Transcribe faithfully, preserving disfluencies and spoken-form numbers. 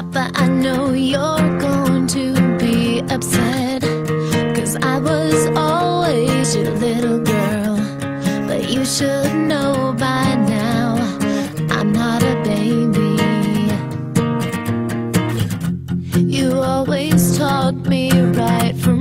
Papa, I know you're going to be upset, 'cause I was always your little girl. But you should know by now, I'm not a baby. You always taught me right from